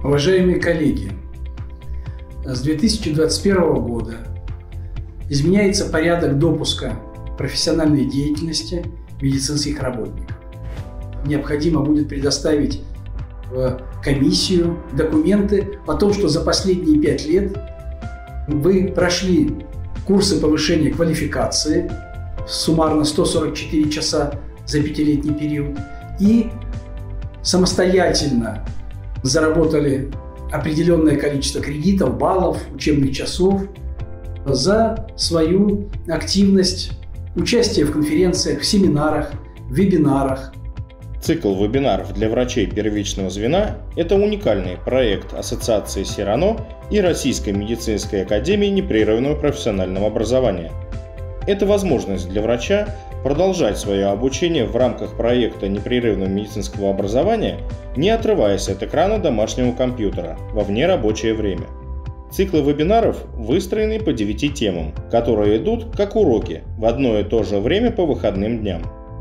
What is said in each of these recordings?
Уважаемые коллеги, с 2021 года изменяется порядок допуска профессиональной деятельности медицинских работников. Необходимо будет предоставить в комиссию документы о том, что за последние 5 лет вы прошли курсы повышения квалификации, суммарно 144 часа за 5-летний период, и самостоятельно заработали определенное количество кредитов, баллов, учебных часов за свою активность, участие в конференциях, в семинарах, в вебинарах. Цикл вебинаров для врачей первичного звена – это уникальный проект Ассоциации Сирано и Российской медицинской академии непрерывного профессионального образования. Это возможность для врача продолжать свое обучение в рамках проекта непрерывного медицинского образования, не отрываясь от экрана домашнего компьютера во внерабочее время. Циклы вебинаров выстроены по 9 темам, которые идут как уроки в одно и то же время по выходным дням.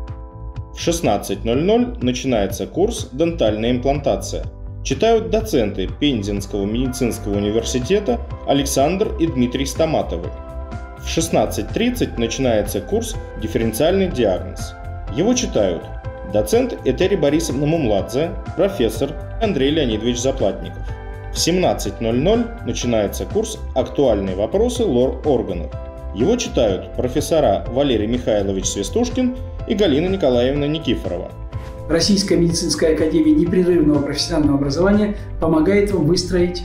В 16:00 начинается курс «Дентальная имплантация». Читают доценты Пензенского медицинского университета Александр и Дмитрий Стаматовы. В 16:30 начинается курс «Дифференциальный диагноз». Его читают доцент Этери Борисовна Мумладзе, профессор Андрей Леонидович Заплатников. В 17:00 начинается курс «Актуальные вопросы лор-органов». Его читают профессора Валерий Михайлович Свистушкин и Галина Николаевна Никифорова. Российская медицинская академия непрерывного профессионального образования помогает вам выстроить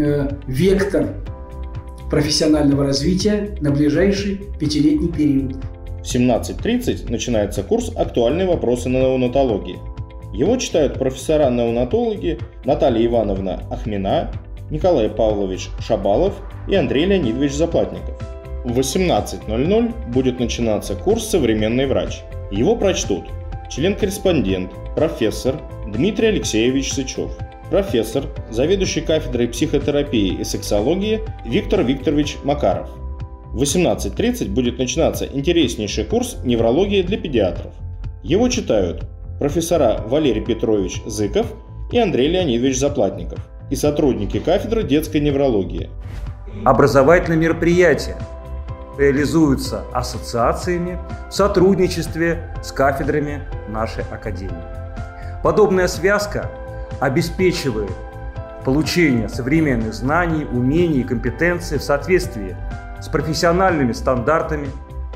вектор профессионального развития на ближайший 5-летний период. В 17:30 начинается курс «Актуальные вопросы неонатологии». Его читают профессора-неонатологи Наталья Ивановна Ахмина, Николай Павлович Шабалов и Андрей Леонидович Заплатников. В 18:00 будет начинаться курс «Современный врач». Его прочтут член-корреспондент, профессор Дмитрий Алексеевич Сычев, профессор, заведующий кафедрой психотерапии и сексологии Виктор Викторович Макаров. В 18:30 будет начинаться интереснейший курс «Неврология для педиатров». Его читают профессора Валерий Петрович Зыков и Андрей Леонидович Заплатников и сотрудники кафедры детской неврологии. Образовательные мероприятия реализуются ассоциациями в сотрудничестве с кафедрами нашей академии. Подобная связка обеспечивает получение современных знаний, умений и компетенций в соответствии с профессиональными стандартами.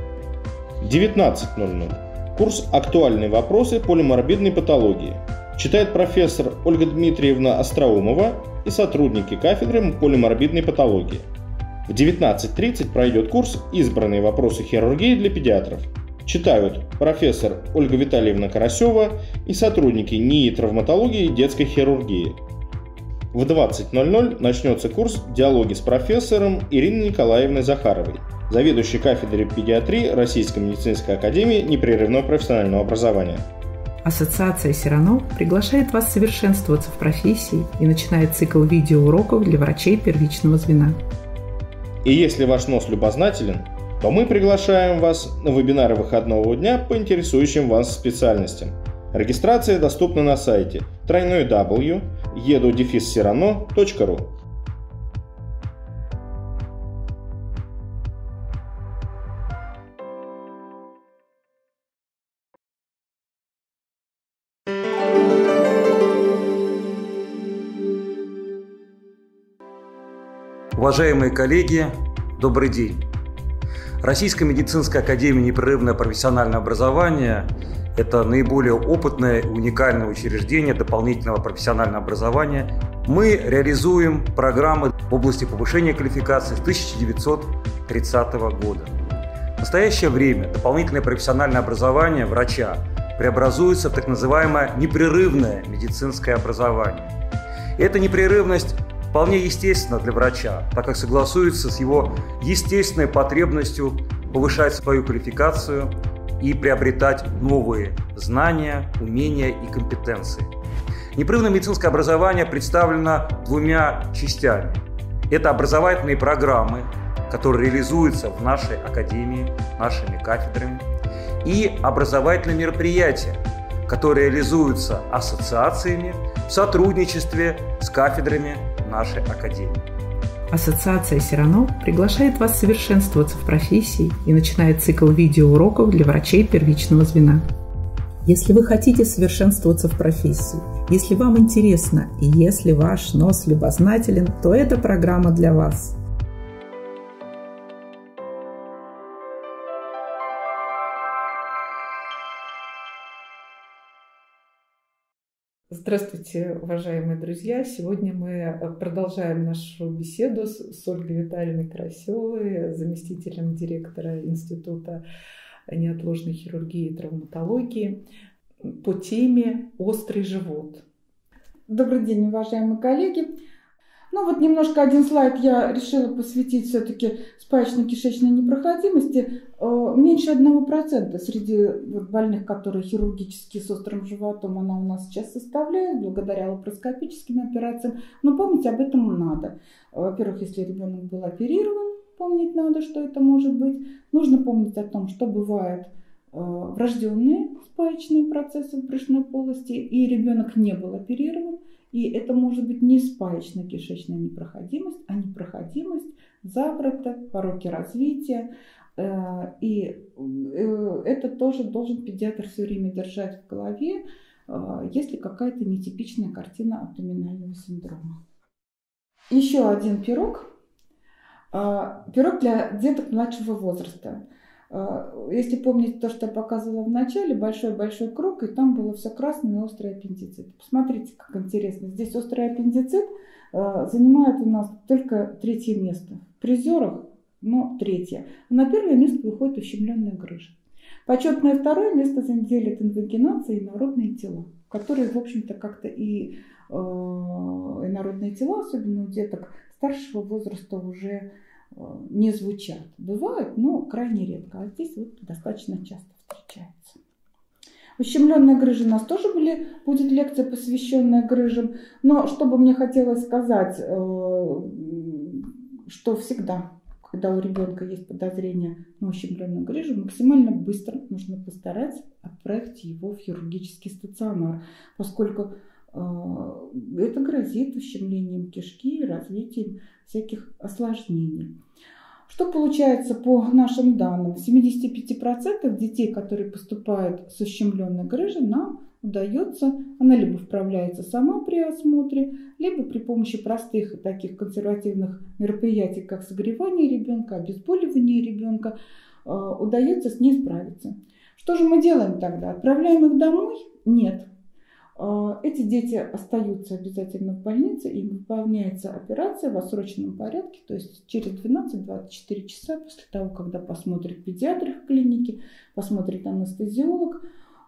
19:00. Курс «Актуальные вопросы полиморбидной патологии». Читает профессор Ольга Дмитриевна Остроумова и сотрудники кафедры полиморбидной патологии. В 19:30 пройдет курс «Избранные вопросы хирургии для педиатров». Читают профессор Ольга Витальевна Карасева и сотрудники НИИ травматологии и детской хирургии. В 20:00 начнется курс «Диалоги с профессором» Ириной Николаевной Захаровой, заведующей кафедрой педиатрии Российской медицинской академии непрерывного профессионального образования. Ассоциация Сирано приглашает вас совершенствоваться в профессии и начинает цикл видеоуроков для врачей первичного звена. И если ваш нос любознателен, то мы приглашаем вас на вебинары выходного дня по интересующим вас специальностям. Регистрация доступна на сайте www.edu-sirano.ru. Уважаемые коллеги, добрый день! Российская медицинская академия непрерывное профессиональное образование – это наиболее опытное и уникальное учреждение дополнительного профессионального образования. Мы реализуем программы в области повышения квалификации с 1930 года. В настоящее время дополнительное профессиональное образование врача преобразуется в так называемое непрерывное медицинское образование. Эта непрерывность вполне естественно для врача, так как согласуется с его естественной потребностью повышать свою квалификацию и приобретать новые знания, умения и компетенции. Непрерывное медицинское образование представлено двумя частями. Это образовательные программы, которые реализуются в нашей академии, нашими кафедрами, и образовательные мероприятия, которые реализуются ассоциациями в сотрудничестве с кафедрами нашей академии. Ассоциация Сирано приглашает вас совершенствоваться в профессии и начинает цикл видеоуроков для врачей первичного звена. Если вы хотите совершенствоваться в профессии, если вам интересно и если ваш нос любознателен, то эта программа для вас. Здравствуйте, уважаемые друзья! Сегодня мы продолжаем нашу беседу с Ольгой Витальевной Карасевой, заместителем директора Института неотложной хирургии и травматологии, по теме «Острый живот». Добрый день, уважаемые коллеги! Немножко один слайд я решила посвятить все-таки спаечно-кишечной непроходимости. Меньше 1% среди больных, которые хирургически с острым животом, она у нас сейчас составляет, благодаря лапароскопическим операциям. Но помнить об этом надо. Во-первых, если ребенок был оперирован, помнить надо, что это может быть. Нужно помнить о том, что бывают врожденные спаечные процессы в брюшной полости, и ребенок не был оперирован. И это может быть не спаечно-кишечная непроходимость, а непроходимость заворота, пороки развития. И это тоже должен педиатр все время держать в голове, если какая-то нетипичная картина абдоминального синдрома. Еще один пирог. Пирог для деток младшего возраста. Если помните то, что я показывала в начале, большой-большой круг, и там было все красное и острый аппендицит. Посмотрите, как интересно. Здесь острый аппендицит занимает у нас только 3-е место. В призерах, 3-е. А на 1-е место выходит ущемленная грыжа. Почетное 2-е место делит инвагинация и инородные тела, которые, в общем-то, как-то и инородные тела, особенно у деток старшего возраста, уже не звучат. Бывают, но крайне редко. А здесь достаточно часто встречается. Ущемленная грыжа у нас тоже будет лекция, посвященная грыжам. Но что бы мне хотелось сказать, что всегда, когда у ребенка есть подозрение на ущемленную грыжу, максимально быстро нужно постараться отправить его в хирургический стационар, поскольку это грозит ущемлением кишки и развитием всяких осложнений. Что получается по нашим данным? 75% детей, которые поступают с ущемленной грыжей, нам удается, она либо вправляется сама при осмотре, либо при помощи простых таких консервативных мероприятий, как согревание ребенка, обезболивание ребенка, удается с ней справиться. Что же мы делаем тогда? Отправляем их домой? Нет. Эти дети остаются обязательно в больнице, им выполняется операция в отсроченном порядке, то есть через 12-24 часа после того, когда посмотрит педиатр в клинике, посмотрит анестезиолог.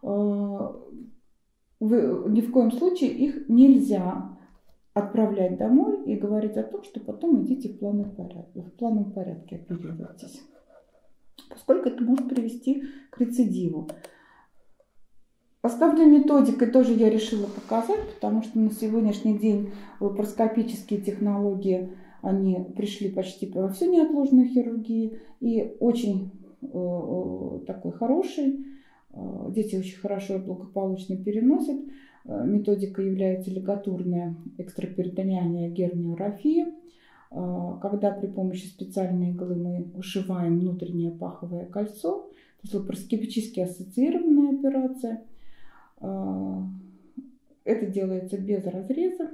Ни в коем случае их нельзя отправлять домой и говорить о том, что потом идите в плановом порядке оперируйтесь, поскольку это может привести к рецидиву. Основной методикой тоже я решила показать, потому что на сегодняшний день лапароскопические технологии, они пришли почти во всю неотложную хирургию и очень такой хороший. Дети очень хорошо и благополучно переносят. Методика является лигатурная экстраперитонеальная герниоррахия, когда при помощи специальной иглы мы ушиваем внутреннее паховое кольцо. То есть лапароскопически ассоциированная операция. Это делается без разреза.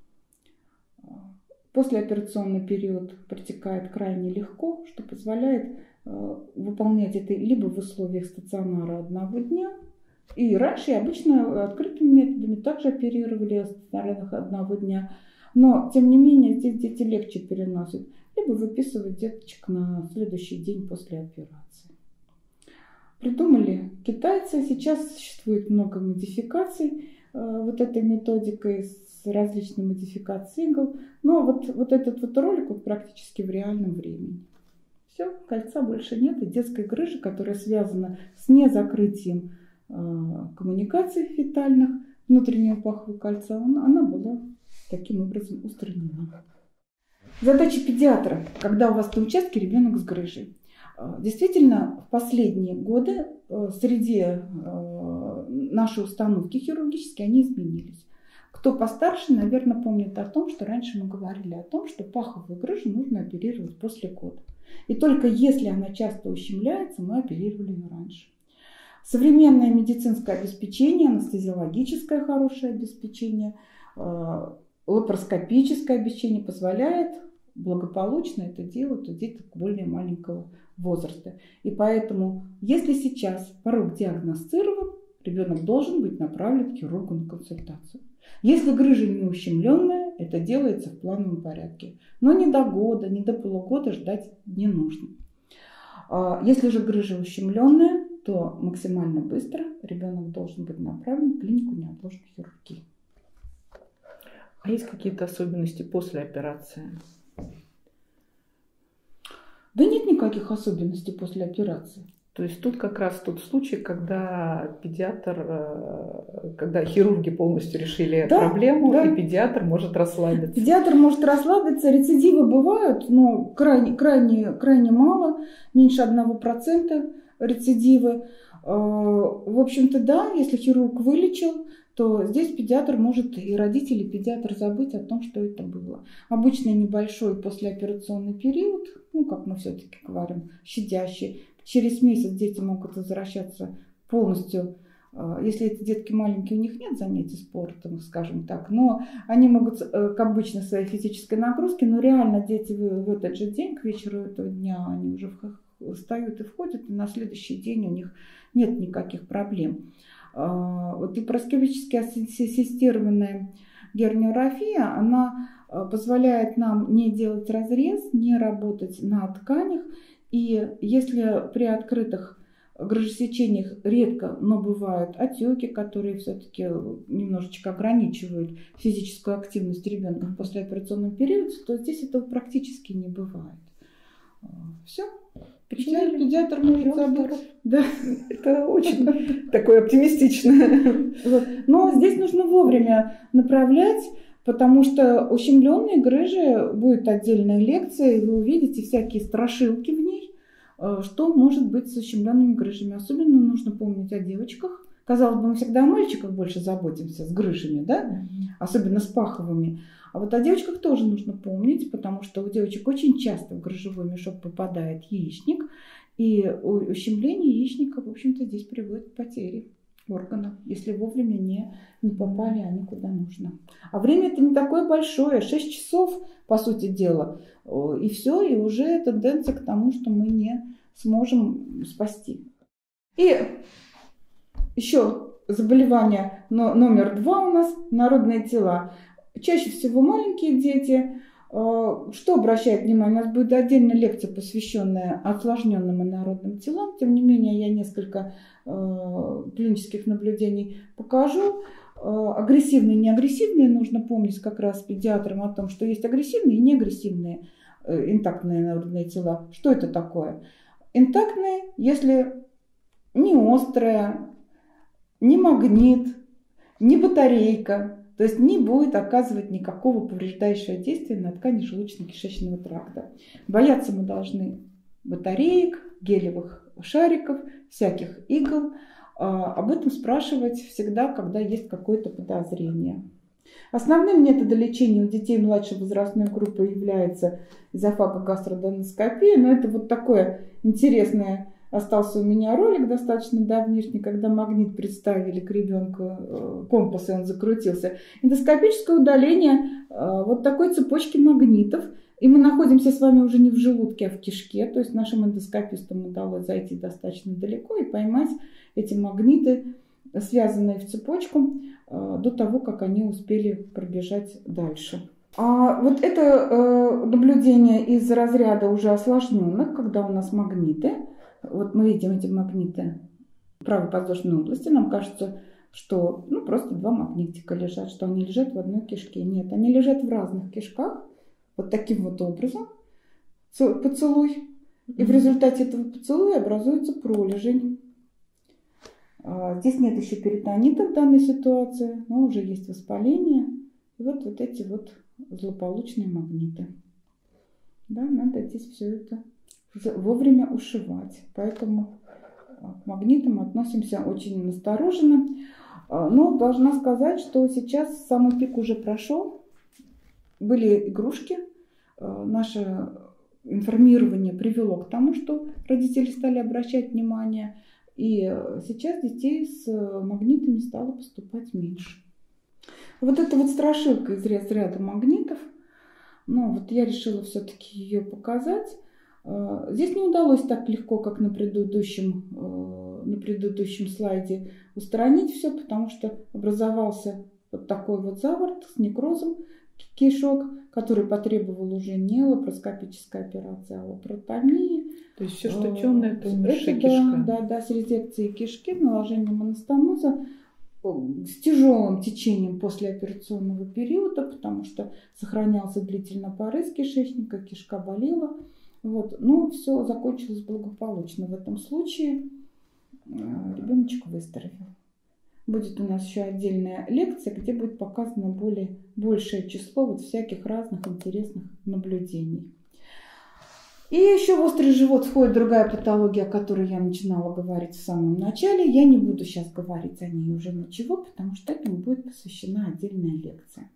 Послеоперационный период протекает крайне легко, что позволяет выполнять это либо в условиях стационара 1 дня, и раньше обычно открытыми методами также оперировали в стационарах 1 дня, но тем не менее здесь дети легче переносят, либо выписывают деточек на следующий день после операции. Придумали китайцы. Сейчас существует много модификаций этой методикой с различными модификациями игл. Но этот ролик практически в реальном времени. Все, кольца больше нет. И детской грыжи, которая связана с незакрытием коммуникаций фетальных внутреннего пахового кольца, она была таким образом устранена. Задача педиатра, когда у вас на участке ребенок с грыжей. Действительно, в последние годы среди наши установки хирургические, они изменились. Кто постарше, наверное, помнит о том, что раньше мы говорили о том, что паховую грыжу нужно оперировать после года. И только если она часто ущемляется, мы оперировали ее раньше. Современное медицинское обеспечение, анестезиологическое хорошее обеспечение, лапароскопическое обеспечение позволяет благополучно это делать у деток более маленького возраста. И поэтому, если сейчас порог диагностирован, ребенок должен быть направлен к хирургу на консультацию. Если грыжа не ущемленная, это делается в плановом порядке. Но не до года, не до полугода ждать не нужно. Если же грыжа ущемленная, то максимально быстро ребенок должен быть направлен в клинику неотложной хирургии. А есть какие-то особенности после операции? Да нет никаких особенностей после операции. То есть тут как раз тот случай, когда когда хирурги полностью решили проблему, да. И педиатр может расслабиться. Педиатр может расслабиться. Рецидивы бывают, но крайне мало, меньше 1% рецидивы. В общем-то, да, если хирург вылечил, то здесь педиатр может, и родители, и педиатр забыть о том, что это было. Обычно небольшой послеоперационный период, как мы все-таки говорим, щадящий. Через месяц дети могут возвращаться полностью, если эти детки маленькие, у них нет занятий спортом, скажем так, но они могут к обычной своей физической нагрузке, но реально дети в этот же день, к вечеру этого дня, они уже встают и входят, и на следующий день у них нет никаких проблем. Вот лапароскопически ассистированная герниорррафия, она позволяет нам не делать разрез, не работать на тканях. И если при открытых грыжесечениях редко, но бывают отеки, которые все-таки немножечко ограничивают физическую активность ребенка в послеоперационном периоде, то здесь этого практически не бывает. Все. Педиатр может забыть. Да. Это очень такое оптимистичное. Но здесь нужно вовремя направлять, потому что ущемленные грыжи, будет отдельная лекция, и вы увидите всякие страшилки в ней, что может быть с ущемленными грыжами. Особенно нужно помнить о девочках. Казалось бы, мы всегда о мальчиках больше заботимся с грыжами, да? Особенно с паховыми. А вот о девочках тоже нужно помнить, потому что у девочек очень часто в грыжевой мешок попадает яичник, и ущемление яичника, в общем-то, здесь приводит к потере органов, если вовремя не попали они куда нужно. А время это не такое большое, 6 часов, по сути дела, и все, и уже тенденция к тому, что мы не сможем спасти. И еще заболевание номер 2 у нас – инородные тела. Чаще всего маленькие дети. Что обращает внимание? У нас будет отдельная лекция, посвященная осложненным инородным телам. Тем не менее, я несколько клинических наблюдений покажу. Агрессивные и неагрессивные. Нужно помнить как раз педиатрам о том, что есть агрессивные и неагрессивные интактные инородные тела. Что это такое? Интактные, если не острая, не магнит, не батарейка, то есть не будет оказывать никакого повреждающего действия на ткани желудочно-кишечного тракта. Бояться мы должны батареек, гелевых шариков, всяких игл. Об этом спрашивать всегда, когда есть какое-то подозрение. Основным методом лечения у детей младшей возрастной группы является эзофагогастродоноскопия. Но это вот такое интересное. Остался у меня ролик достаточно давнишний, когда магнит представили к ребенку, компас, и он закрутился. Эндоскопическое удаление вот такой цепочки магнитов. И мы находимся с вами уже не в желудке, а в кишке. То есть нашим эндоскопистам удалось зайти достаточно далеко и поймать эти магниты, связанные в цепочку, до того, как они успели пробежать дальше. А вот это наблюдение из разряда уже осложненных, когда у нас магниты. Вот мы видим эти магниты в правой подвздошной области. Нам кажется, что просто 2 магнитика лежат, что они лежат в одной кишке. Нет, они лежат в разных кишках. Вот таким вот образом. Поцелуй. И в результате этого поцелуя образуется пролежень. Здесь нет еще перитонита в данной ситуации, но уже есть воспаление. И вот эти вот злополучные магниты. Да, надо здесь все это вовремя ушивать. Поэтому к магнитам относимся очень настороженно. Но должна сказать, что сейчас самый пик уже прошел. Были игрушки. Наше информирование привело к тому, что родители стали обращать внимание. И сейчас детей с магнитами стало поступать меньше. Вот эта вот страшилка из ряда магнитов, ну вот я решила все-таки ее показать. Здесь не удалось так легко, как на предыдущем слайде, устранить все, потому что образовался вот такой вот заворот с некрозом кишок, который потребовал уже не лапароскопической операции, а лапаротомии. То есть все, что темное, это умершая кишка. Да, с резекцией кишки, наложением анастомоза, с тяжелым течением послеоперационного периода, потому что сохранялся длительно порез кишечника, кишка болела. Вот. Но все закончилось благополучно. В этом случае ребеночек выздоровел. Будет у нас еще отдельная лекция, где будет показано большее число вот всяких разных интересных наблюдений. И еще в острый живот входит другая патология, о которой я начинала говорить в самом начале. Я не буду сейчас говорить о ней уже ничего, потому что этому будет посвящена отдельная лекция.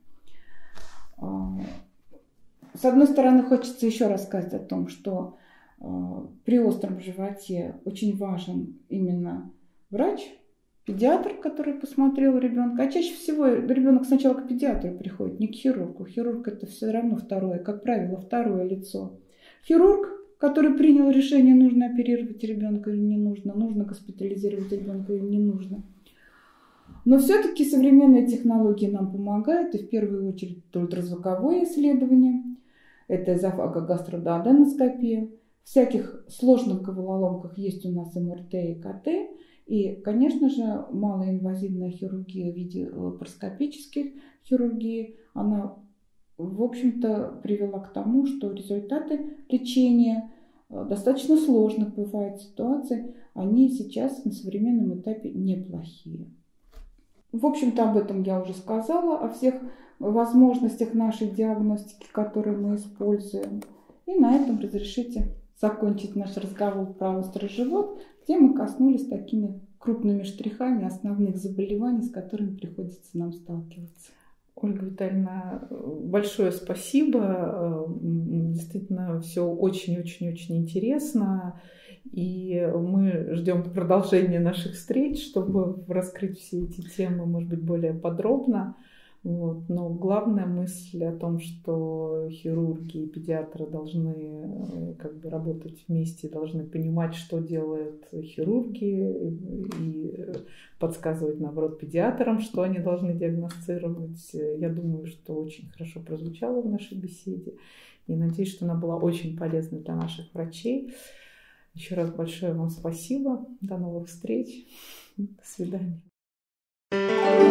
С одной стороны, хочется еще рассказать о том, что при остром животе очень важен именно врач, педиатр, который посмотрел ребенка. А чаще всего ребенок сначала к педиатру приходит, не к хирургу. Хирург это все равно второе, как правило, второе лицо. Хирург, который принял решение, нужно оперировать ребенка или не нужно, нужно госпитализировать ребенка или не нужно. Но все-таки современные технологии нам помогают, и в первую очередь ультразвуковое исследование, это эзофагогастродуоденоскопия. В всяких сложных головоломках есть у нас МРТ и КТ. И, конечно же, малоинвазивная хирургия в виде лапароскопических хирургий, она, в общем-то, привела к тому, что результаты лечения достаточно сложных бывают ситуаций, они сейчас на современном этапе неплохие. В общем-то, об этом я уже сказала, о всех возможностях нашей диагностики, которые мы используем. И на этом разрешите закончить наш разговор про острый живот, где мы коснулись такими крупными штрихами основных заболеваний, с которыми приходится нам сталкиваться. Ольга Витальевна, большое спасибо. Действительно, все очень-очень-очень интересно. И мы ждем продолжения наших встреч, чтобы раскрыть все эти темы, может быть, более подробно. Вот. Но главная мысль о том, что хирурги и педиатры должны работать вместе, должны понимать, что делают хирурги, и подсказывать, наоборот, педиатрам, что они должны диагностировать. Я думаю, что очень хорошо прозвучало в нашей беседе. И надеюсь, что она была очень полезна для наших врачей. Еще раз большое вам спасибо. До новых встреч. До свидания.